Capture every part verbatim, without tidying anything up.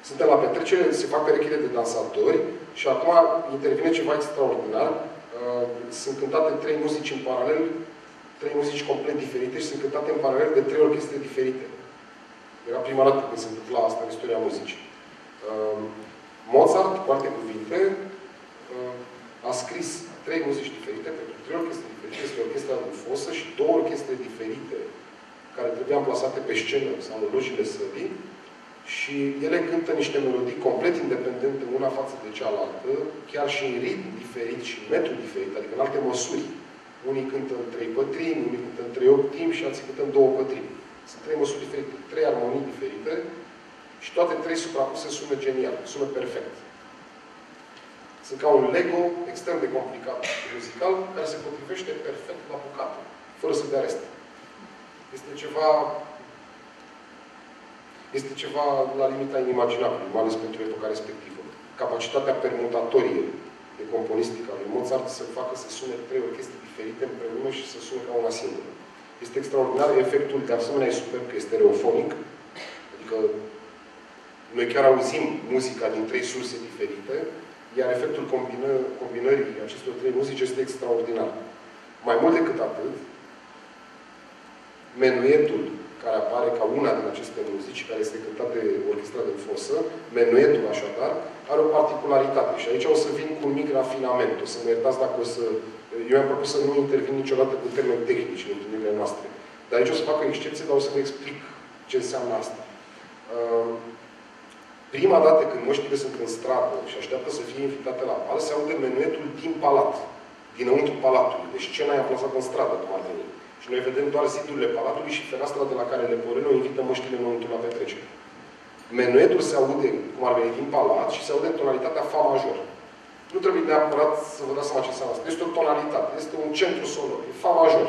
Suntem la petrecere, se fac perechile de dansatori și acum intervine ceva extraordinar. Sunt cântate trei muzici în paralel, trei muzici complet diferite și sunt cântate în paralel de trei orchestre diferite. Era prima dată când se întâmpla asta în istoria muzicii. Mozart, cu alte cuvinte, a scris trei muzici diferite pentru trei orchestre diferite. Este orchestra din fosă și două orchestre diferite care trebuiau amplasate pe scenă sau în lojile sălii și ele cântă niște melodii complet independente una față de cealaltă, chiar și în ritm diferit și în metru diferit, adică în alte măsuri. Unii cântă în trei pătrimi, unii cântă în trei optimi și alții cântă în două pătrimi. Sunt trei măsuri diferite, trei armonii diferite și toate trei suprapuse sună genial, sună perfect. Sunt ca un Lego extrem de complicat muzical, care se potrivește perfect la bucată, fără să dea rest. Este ceva... Este ceva la limita inimaginabilului, mai ales pentru epoca respectivă. Capacitatea permutatorie de componistică a lui Mozart să facă să sune trei orchestre diferite împreună și să sune ca una singură. Este extraordinar. Efectul, de asemenea, e superb, că este stereofonic. Adică noi chiar auzim muzica din trei surse diferite, iar efectul combină, combinării acestor trei muzici este extraordinar. Mai mult decât atât, menuetul care apare ca una din aceste muzici, care este cântat de orchestra din fosă, menuetul, așadar, are o particularitate. Și aici o să vin cu un mic rafinament. O să mă iertați dacă o să... Eu mi-am propus să nu intervin niciodată cu termeni tehnici în întâlnirile noastre. Dar aici o să fac o excepție, dar o să vă explic ce înseamnă asta. Prima dată când moștile sunt în stradă și așteaptă să fie invitate la bal, se aude menuetul din palat, dinăuntru palatului. Deci scena e amplasată în stradă, cum ar veni. Și noi vedem doar zidurile palatului și fereastra de la care Leporello invită moștile înăuntru la petrecere. Menuetul se aude, cum ar veni, din palat și se aude în tonalitatea fa major. Nu trebuie neapărat să vă dați seama ce înseamnă asta. Este o tonalitate, este un centru sonor, e fa major.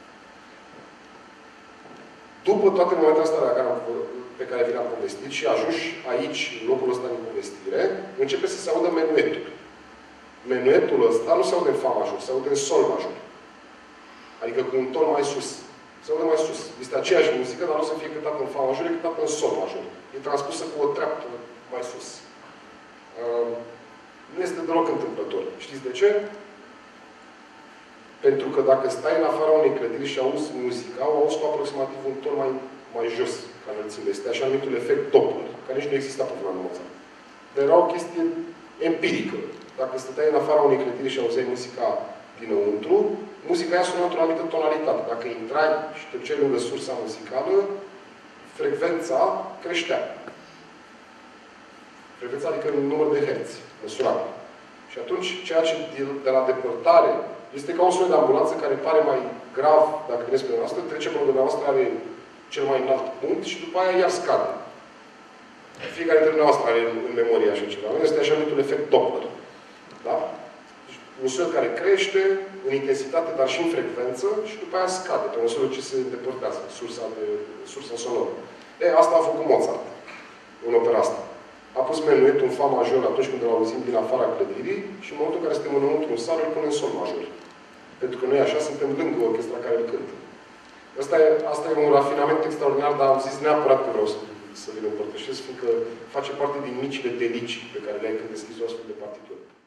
După toate momentele astea pe care, pe care vi le-am povestit și ajungi aici, în locul ăsta din povestire, începe să se audă menuetul. Menuetul ăsta nu se aude în fa major, se aude în sol major. Adică cu un ton mai sus. Se aude mai sus. Este aceeași muzică, dar nu o să fie cântată în fa major, e cântată în sol major. E transpusă cu o treaptă mai sus. Uh, nu este deloc întâmplător. Știți de ce? Pentru că dacă stai în afara unei clădiri și auzi muzica, o auzi cu aproximativ un ton mai, mai jos ca înălțime. Este așa numitul efect Doppler, care nici nu exista pe vremea lui Mozart. Dar era o chestie empirică. Dacă stăteai în afara unei clădiri și auzeai muzica dinăuntru, muzica aia sună într-o anumită tonalitate. Dacă intrai și te duceai lângă sursa muzicală, frecvența creștea. Frecvența adică în număr de herți, măsurată. Și atunci, ceea ce de la depărtare este ca un sunet de ambulanță care pare mai grav dacă vine spre noastră, trece pe dumneavoastră, are cel mai înalt punct și după aia iar scade. Fiecare dintre dumneavoastră are în memorie așa ceva. Este așa numitul efect Doppler. Da? Un sunet care crește în intensitate, dar și în frecvență și după aia scade, pe măsură ce se îndepărtează sursa, de, sursa sonoră. E, asta a făcut Mozart în opera asta. A pus menuetul în fa major atunci când îl auzim din afara clădirii și în momentul în care suntem înăuntru în sală, îl pune în sol major. Pentru că noi așa suntem lângă orchestra care îl cântă. Asta e, asta e un rafinament extraordinar, dar am zis neapărat că vreau să, să vi-l împărtășesc, fiindcă face parte din micile delicii pe care le ai când deschizi o astfel de partitură.